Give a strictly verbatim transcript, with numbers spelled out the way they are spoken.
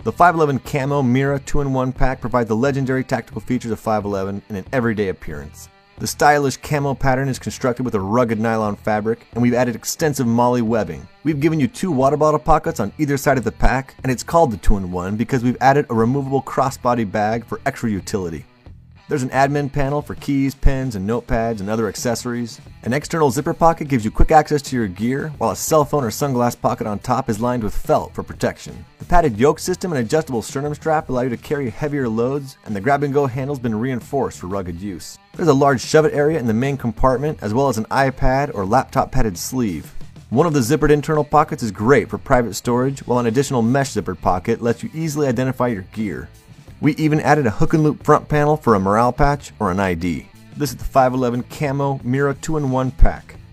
The five eleven Camo Mira two in one pack provides the legendary tactical features of five eleven in an everyday appearance. The stylish camo pattern is constructed with a rugged nylon fabric, and we've added extensive MOLLE webbing. We've given you two water bottle pockets on either side of the pack, and it's called the two in one because we've added a removable crossbody bag for extra utility. There's an admin panel for keys, pens, and notepads and other accessories. An external zipper pocket gives you quick access to your gear, while a cell phone or sunglass pocket on top is lined with felt for protection. The padded yoke system and adjustable sternum strap allow you to carry heavier loads, and the grab-and-go handle's been reinforced for rugged use. There's a large shove-it area in the main compartment, as well as an iPad or laptop padded sleeve. One of the zippered internal pockets is great for private storage, while an additional mesh zippered pocket lets you easily identify your gear. We even added a hook and loop front panel for a morale patch or an I D. This is the five eleven Camo Mira two in one pack.